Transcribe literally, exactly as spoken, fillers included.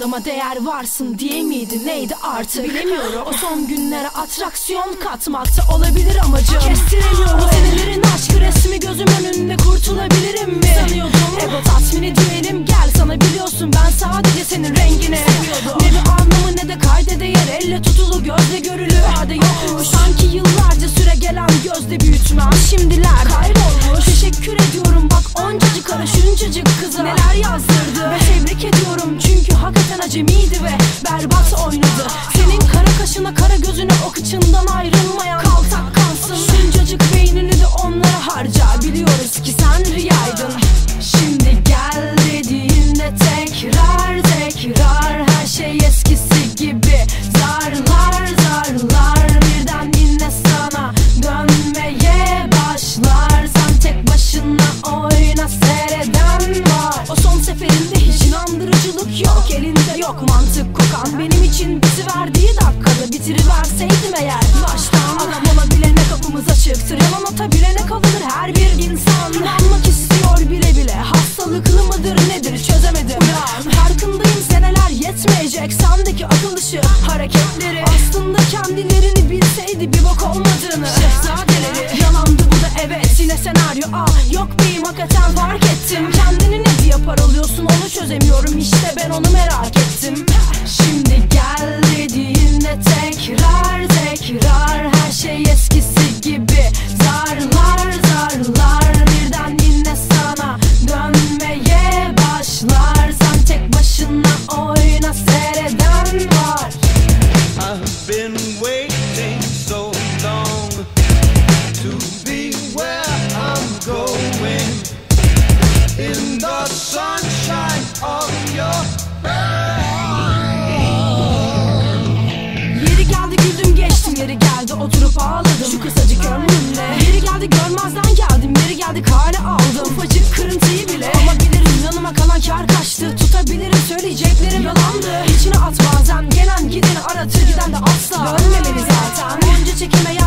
varlığıma değer varsın diye miydi neydi artık bilemiyorum. O son günlere atraksiyon katmakta olabilir amacım. Kestiremiyorum o senelerin aşkı resmi gözüm önünde, kurtulabilirim mi sanıyordum. Ego tatmin ediyor elim, gel sana biliyorsun ben sadece senin rengini seviyordum. Ne bir anlamı ne de kayda değer, elle tutulu gözle görülür hadi yokmuş. Sanki yıllarca süre gelen gözde büyütmem şimdiler kaybolmuş. Teşekkür ediyorum bak oncacık kara şuncacık kıza neler yazdırdı. Ve tebrik ediyorum çünkü hakikaten acemiydi ve berbat oynadı. Senin kara kaşına kara gözüne o kıçından ayrılmayan kaltak kalsın. Şuncacık beynini de onlara harca, biliyoruz ki sen riyaydın. Şimdi gel dediğinde tekrar tekrar her şey eskisi gibi. Zarlar zarlar birden yine sana dönmeye başlar. Sen tek başına oyna seyreden var. O son seferinde hiç inandırıcılık yok, elinde yok mantık kokan. Benim için bitiverdiği dakikada bitiriverseydim eğer baştan. Adam olabilene kapımız açıktır, yalan atabilene kalır her bir insan. İnanmak istiyor bile bile, hastalıklı mıdır nedir çözemedim. Uyan, farkındayım seneler yetmeyecek sendeki akıl dışı hareketleri. Aslında kendilerini bilseydi bir bok olmadığını şehzadeleri. Yalandı bu da evet, yine senaryo A yok beyim hakikaten fark ettim. Kendini ne diye paralıyorsun onu çözemiyorum, işte ben onu merak ettim. Şimdi gel dediğinde tekrar tekrar her şey eskisi gibi. Zarlar zarlar birden yine sana dönmeye başlar. Sen tek başına oyna seyreden var. I've been waiting so long to be where I'm going, in the sunshine of your Yeri geldi güldüm geçtim, yeri geldi oturup ağladım şu kısacık ömrümle. Yeri geldi görmezden geldim, yeri geldi kale aldım ufacık kırıntıyı bile. Ama bilirim yanıma kalan kar kaçtı, tutabilirim söyleyeceklerim yalandı. İçine at bazen gelen gideni aratır, giden de asla dönmemeli zaten. Onca çekime